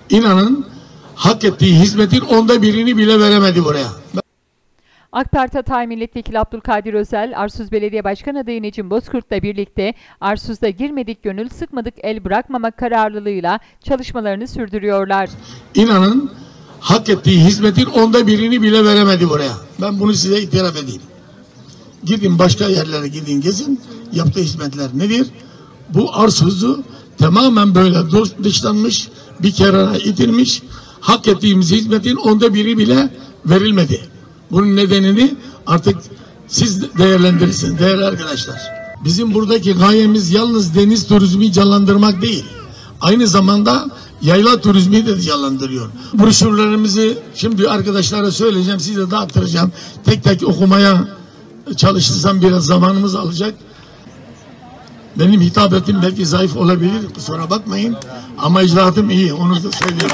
İnanın hak ettiği hizmetin 1/10'ını bile veremedi buraya. AK Parti Hatay Milletvekili Abdülkadir Özel, Arsuz Belediye Başkan adayı Necim Bozkurt'la birlikte Arsuz'da girmedik gönül sıkmadık el bırakmamak kararlılığıyla çalışmalarını sürdürüyorlar. İnanın hak ettiği hizmetin 1/10'ini bile veremedi buraya. Ben bunu size itiraf edeyim. Gidin başka yerlere gidin gezin. Yaptığı hizmetler nedir? Bu Arsuz'u tamamen böyle dışlanmış, bir kenara itilmiş, hak ettiğimiz hizmetin 1/10'i bile verilmedi. Bunun nedenini artık siz değerlendirirsiniz değerli arkadaşlar. Bizim buradaki gayemiz yalnız deniz turizmi canlandırmak değil. Aynı zamanda yayla turizmi de canlandırıyor. Broşürlerimizi şimdi arkadaşlara söyleyeceğim, size dağıtıracağım. Tek tek okumaya çalışırsam biraz zamanımız alacak. Benim hitabetim belki zayıf olabilir, kusura bakmayın. Ama icraatım iyi, onu da söyleyeyim.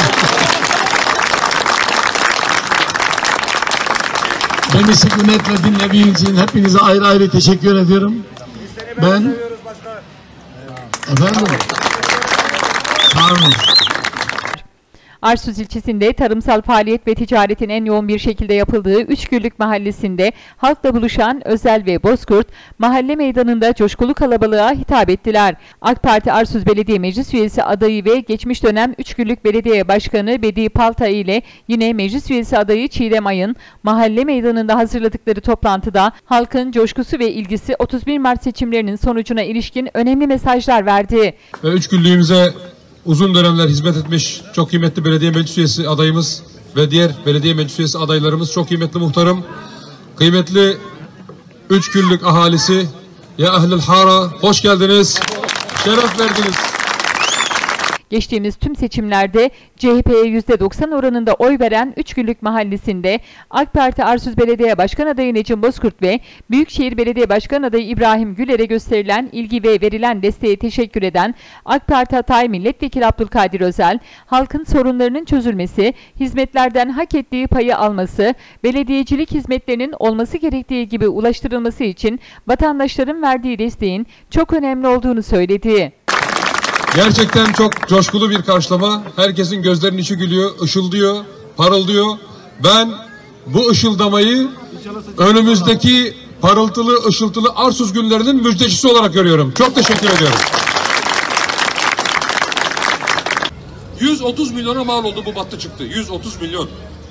Beni sükunetle dinlediğiniz için hepinize ayrı ayrı teşekkür ediyorum. Ben efendim sağ olun. Arsuz ilçesinde tarımsal faaliyet ve ticaretin en yoğun bir şekilde yapıldığı Üçgüllük mahallesinde halkla buluşan Özel ve Bozkurt, mahalle meydanında coşkulu kalabalığa hitap ettiler. AK Parti Arsuz Belediye Meclis Üyesi adayı ve geçmiş dönem Üçgüllük Belediye Başkanı Bedi Paltay ile yine Meclis Üyesi adayı Çiğdem Ay'ın mahalle meydanında hazırladıkları toplantıda halkın coşkusu ve ilgisi 31 Mart seçimlerinin sonucuna ilişkin önemli mesajlar verdi. Ve Üçgüllüğümüze uzun dönemler hizmet etmiş çok kıymetli belediye meclis üyesi adayımız ve diğer belediye meclis üyesi adaylarımız, çok kıymetli muhtarım, kıymetli Üçgüllük ahalisi, ya ehlil hara, hoş geldiniz, şeref verdiniz. Geçtiğimiz tüm seçimlerde CHP'ye %90 oranında oy veren Üçgüllük mahallesinde AK Parti Arsuz Belediye Başkan adayı Necim Bozkurt ve Büyükşehir Belediye Başkan adayı İbrahim Güler'e gösterilen ilgi ve verilen desteğe teşekkür eden AK Parti Hatay Milletvekili Abdülkadir Özel, halkın sorunlarının çözülmesi, hizmetlerden hak ettiği payı alması, belediyecilik hizmetlerinin olması gerektiği gibi ulaştırılması için vatandaşların verdiği desteğin çok önemli olduğunu söyledi. Gerçekten çok coşkulu bir karşılama. Herkesin gözlerinin içi gülüyor, ışıldıyor, parıldıyor. Ben bu ışıldamayı önümüzdeki parıltılı, ışıltılı Arsuz günlerinin müjdecisi olarak görüyorum. Çok teşekkür ediyorum. 130 milyona mal oldu bu battı çıktı. 130 milyon.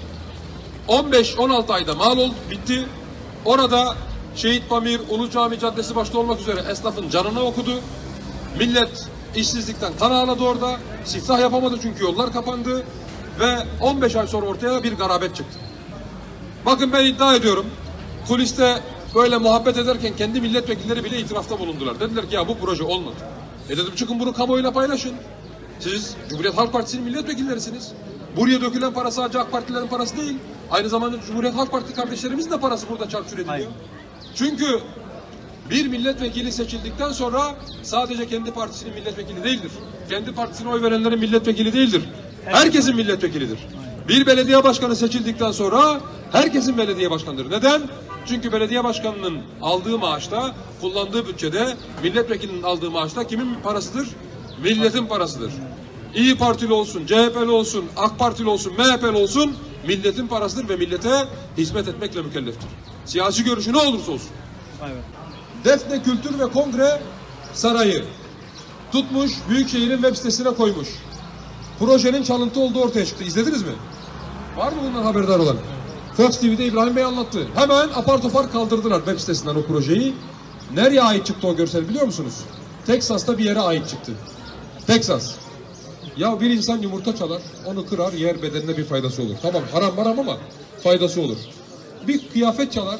15-16 ayda mal oldu, bitti. Orada Şehit Pamir, Ulu Cami Caddesi başta olmak üzere esnafın canına okudu. Millet İşsizlikten kan ağladı orada. Siftah yapamadı çünkü yollar kapandı. Ve 15 ay sonra ortaya bir garabet çıktı. Bakın ben iddia ediyorum. Kuliste böyle muhabbet ederken kendi milletvekilleri bile itirafta bulundular. Dediler ki ya bu proje olmadı. Dedim çıkın bunu kamuoyuyla paylaşın. Siz Cumhuriyet Halk Partisi'nin milletvekillerisiniz. Buraya dökülen para sadece AK Partilerin parası değil. Aynı zamanda Cumhuriyet Halk Partisi kardeşlerimizin de parası burada çarçur ediliyor. Çünkü bir milletvekili seçildikten sonra sadece kendi partisinin milletvekili değildir. Kendi partisine oy verenlerin milletvekili değildir. Herkesin milletvekilidir. Bir belediye başkanı seçildikten sonra herkesin belediye başkanıdır. Neden? Çünkü belediye başkanının aldığı maaşta, kullandığı bütçede, milletvekilinin aldığı maaşta kimin parasıdır? Milletin parasıdır. İyi Partili olsun, CHP'li olsun, AK Partili olsun, MHP'li olsun, milletin parasıdır ve millete hizmet etmekle mükelleftir. Siyasi görüşü ne olursa olsun. Evet. Defne Kültür ve Kongre Sarayı tutmuş, Büyükşehir'in web sitesine koymuş. Projenin çalıntı olduğu ortaya çıktı. İzlediniz mi? Var mı bundan haberdar olan? Fox TV'de İbrahim Bey anlattı. Hemen apar topar kaldırdılar web sitesinden o projeyi. Nereye ait çıktı o görsel biliyor musunuz? Teksas'ta bir yere ait çıktı. Teksas. Ya bir insan yumurta çalar, onu kırar, yer, bedenine bir faydası olur. Tamam haram ama faydası olur. Bir kıyafet çalar,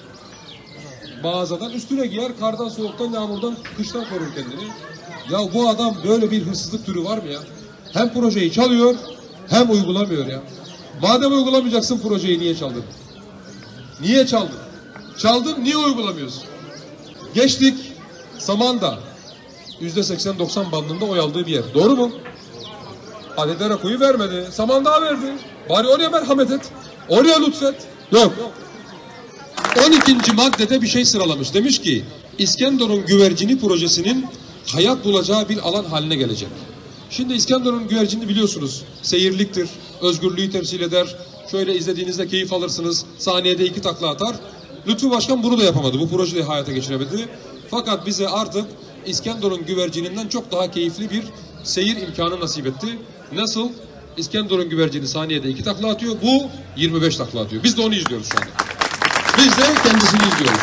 mağazadan üstüne giyer, kardan, soğuktan, yağmurdan, kıştan korur kendini. Ya bu adam böyle bir hırsızlık türü var mı ya? Hem projeyi çalıyor, hem uygulamıyor ya. Madem uygulamayacaksın projeyi niye çaldın? Niye çaldın? Çaldın, niye uygulamıyorsun? Geçtik, Samandağ. %80-90 bandında oy aldığı bir yer. Doğru mu? Hadi Derakoy'u vermedi. Samandağ verdi. Bari oraya merhamet et. Oraya lütfet. Yok. 12. maddede bir şey sıralamış. Demiş ki İskenderun güvercini projesinin hayat bulacağı bir alan haline gelecek. Şimdi İskenderun güvercini biliyorsunuz. Seyirliktir, özgürlüğü temsil eder. Şöyle izlediğinizde keyif alırsınız. Saniyede 2 takla atar. Lütfü Başkan bunu da yapamadı. Bu projeyi hayata geçiremedi. Fakat bize artık İskenderun güvercininden çok daha keyifli bir seyir imkanı nasip etti. Nasıl? İskenderun güvercini saniyede 2 takla atıyor. Bu 25 takla atıyor. Biz de onu izliyoruz şu anda. Biz de kendisini izliyoruz.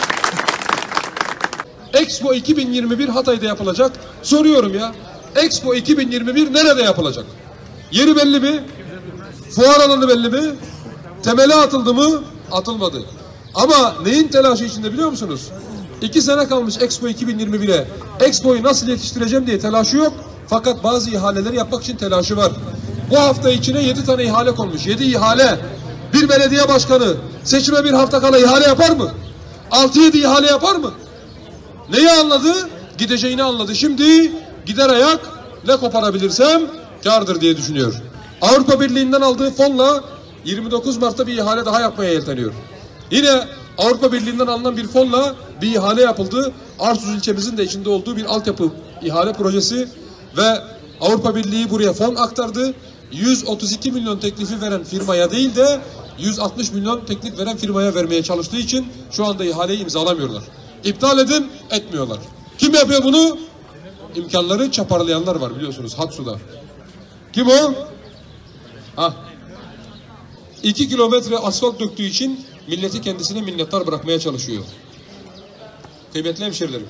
Expo 2021 Hatay'da yapılacak. Soruyorum ya. Expo 2021 nerede yapılacak? Yeri belli mi? Fuar alanı belli mi? Temeli atıldı mı? Atılmadı. Ama neyin telaşı içinde biliyor musunuz? 2 sene kalmış Expo 2021'e. Expo'yu nasıl yetiştireceğim diye telaşı yok. Fakat bazı ihaleleri yapmak için telaşı var. Bu hafta içine 7 tane ihale konmuş. 7 ihale. Bir belediye başkanı seçime bir hafta kala ihale yapar mı? 6-7 ihale yapar mı? Neyi anladı? Gideceğini anladı. Şimdi gider ayak ne koparabilirsem kârdır diye düşünüyor. Avrupa Birliği'nden aldığı fonla 29 Mart'ta bir ihale daha yapmaya yelteniyor. Yine Avrupa Birliği'nden alınan bir fonla bir ihale yapıldı. Arsuz ilçemizin de içinde olduğu bir altyapı ihale projesi ve Avrupa Birliği buraya fon aktardı. 132 milyon teklifi veren firmaya değil de 160 milyon teklif veren firmaya vermeye çalıştığı için şu anda ihaleyi imzalamıyorlar. İptal edin, etmiyorlar. Kim yapıyor bunu? İmkanları çaparlayanlar var biliyorsunuz Hatsu'da. Kim o? 2 kilometre asfalt döktüğü için milleti kendisine minnettar bırakmaya çalışıyor. Kıymetli hemşerilerim,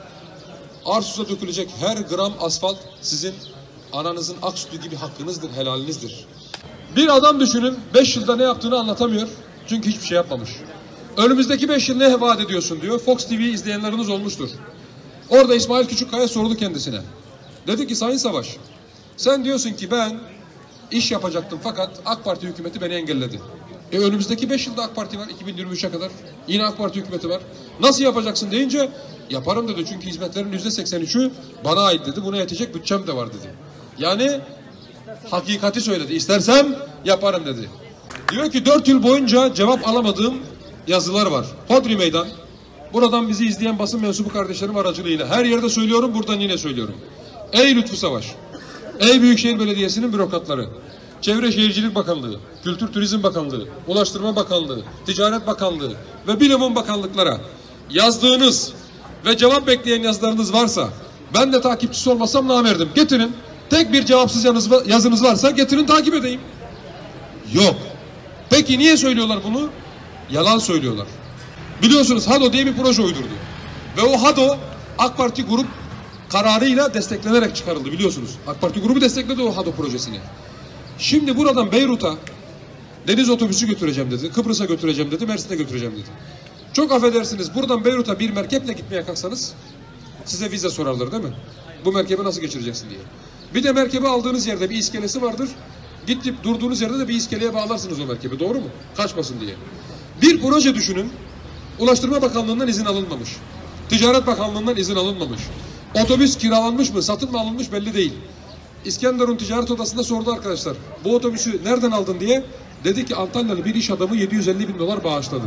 Arsuz'a dökülecek her gram asfalt sizin ananızın ak sütü gibi hakkınızdır, helalinizdir. Bir adam düşünün 5 yılda ne yaptığını anlatamıyor. Çünkü hiçbir şey yapmamış. Önümüzdeki 5 yıl ne vaat ediyorsun diyor. Fox TV izleyenleriniz olmuştur. Orada İsmail Küçükkaya sordu kendisine. Dedi ki Sayın Savaş, sen diyorsun ki ben iş yapacaktım fakat AK Parti hükümeti beni engelledi. Önümüzdeki 5 yılda AK Parti var 2023'e kadar. Yine AK Parti hükümeti var. Nasıl yapacaksın deyince yaparım dedi. Çünkü hizmetlerin %83'ü bana ait dedi. Buna yetecek bütçem de var dedi. Yani hakikati söyledi. İstersem yaparım dedi. Diyor ki 4 yıl boyunca cevap alamadığım yazılar var. Hodri Meydan. Buradan bizi izleyen basın mensubu kardeşlerim aracılığıyla her yerde söylüyorum, buradan yine söylüyorum. Ey Lütfü Savaş, ey Büyükşehir Belediyesi'nin bürokratları, Çevre Şehircilik Bakanlığı, Kültür Turizm Bakanlığı, Ulaştırma Bakanlığı, Ticaret Bakanlığı ve bilumum bakanlıklara yazdığınız ve cevap bekleyen yazılarınız varsa, ben de takipçisi olmasam namerdim. Getirin, tek bir cevapsız yazınız varsa getirin takip edeyim. Yok. Peki niye söylüyorlar bunu? Yalan söylüyorlar. Biliyorsunuz HADO diye bir proje uydurdu. Ve o HADO AK Parti grup kararıyla desteklenerek çıkarıldı biliyorsunuz. AK Parti grubu destekledi o HADO projesini. Şimdi buradan Beyrut'a deniz otobüsü götüreceğim dedi. Kıbrıs'a götüreceğim dedi. Mersin'e götüreceğim dedi. Çok affedersiniz buradan Beyrut'a bir merkeple gitmeye kalksanız size vize sorarlar değil mi? Bu merkebe nasıl geçireceksin diye. Bir de merkebe aldığınız yerde bir iskelesi vardır. Gidip durduğunuz yerde de bir iskeleye bağlarsınız o merkebi. Doğru mu? Kaçmasın diye. Bir proje düşünün. Ulaştırma Bakanlığı'ndan izin alınmamış. Ticaret Bakanlığı'ndan izin alınmamış. Otobüs kiralanmış mı, satın mı alınmış belli değil. İskenderun Ticaret Odası'nda sordu arkadaşlar. Bu otobüsü nereden aldın diye. Dedi ki Antalyalı bir iş adamı 750 bin dolar bağışladı.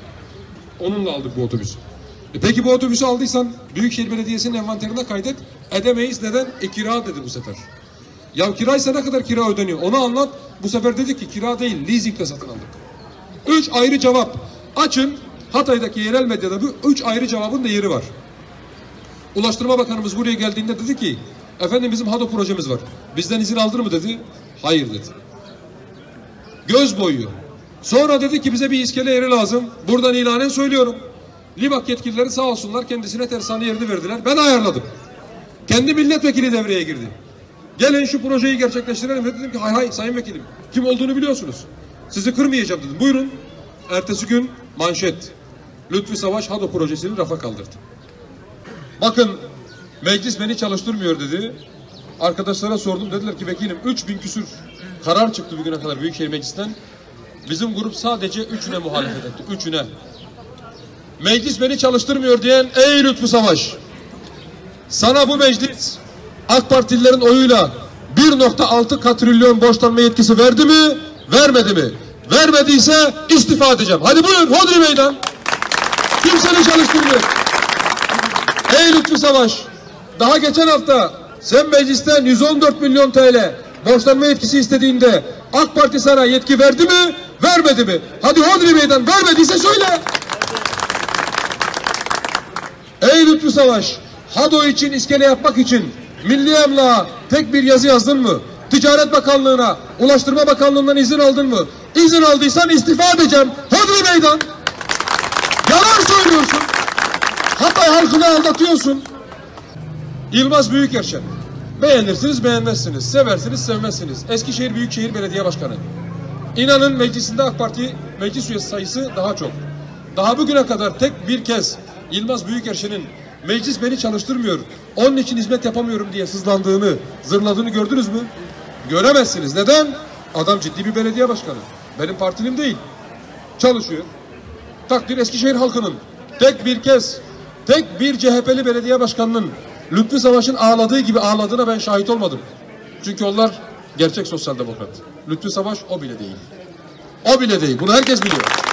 Onunla aldık bu otobüsü. Peki bu otobüsü aldıysan Büyükşehir Belediyesi'nin envanterine kaydet. Edemeyiz. Neden? Kira dedi bu sefer. Ya kiraysa ne kadar kira ödeniyor? Onu anlat. Bu sefer dedik ki kira değil, leasingle satın aldık. 3 ayrı cevap. Açın. Hatay'daki yerel medyada bu 3 ayrı cevabın da yeri var. Ulaştırma Bakanımız buraya geldiğinde dedi ki efendim bizim HADO projemiz var. Bizden izin aldır mı dedi. Hayır dedi. Göz boyuyor. Sonra dedi ki bize bir iskele yeri lazım. Buradan ilanen söylüyorum. Libak yetkilileri sağ olsunlar kendisine tersane yerini verdiler. Ben ayarladım. Kendi milletvekili devreye girdi. Gelin şu projeyi gerçekleştirelim. Dedim ki hay sayın vekilim. Kim olduğunu biliyorsunuz. Sizi kırmayacağım dedim. Buyurun. Ertesi gün manşet. Lütfü Savaş HADO projesini rafa kaldırdı. Bakın meclis beni çalıştırmıyor dedi. Arkadaşlara sordum. Dediler ki vekilim 3000 küsür karar çıktı bugüne kadar Büyükşehir Meclisi'nden. Bizim grup sadece 3'üne muhalefet etti. 3'üne. Meclis beni çalıştırmıyor diyen ey Lütfü Savaş. Sana bu meclis AK Partililerin oyuyla 1.6 katrilyon borçlanma yetkisi verdi mi? Vermedi mi? Vermediyse istifa edeceğim. Hadi buyurun hodri meydan. Kimsenin çalıştırmıyor. Ey Lütfü Savaş. Daha geçen hafta Sen meclisten 114 milyon TL borçlanma yetkisi istediğinde AK Parti sana yetki verdi mi, vermedi mi? Hadi hodri meydan, vermediyse söyle. Ey Lütfü Savaş, HADO için iskele yapmak için Milli Emlak'a tek bir yazı yazdın mı? Ticaret Bakanlığı'na, Ulaştırma Bakanlığı'ndan izin aldın mı? İzin aldıysan istifa edeceğim. Hodri meydan. Yalan söylüyorsun. Hatay halkını aldatıyorsun. Yılmaz Büyükerşen. Beğenirsiniz, beğenmezsiniz. Seversiniz, sevmezsiniz. Eskişehir Büyükşehir Belediye Başkanı. İnanın meclisinde AK Parti meclis üyesi sayısı daha çok. Daha bugüne kadar tek bir kez Yılmaz Büyükerşen'in meclis beni çalıştırmıyor, onun için hizmet yapamıyorum diye sızlandığını, zırladığını gördünüz mü? Göremezsiniz. Neden? Adam ciddi bir belediye başkanı. Benim partilim değil. Çalışıyor. Takdir Eskişehir halkının. Tek bir kez, tek bir CHP'li belediye başkanının Lütfü Savaş'ın ağladığı gibi ağladığına ben şahit olmadım. Çünkü onlar gerçek sosyal demokrat. Lütfü Savaş o bile değil. O bile değil. Bunu herkes biliyor.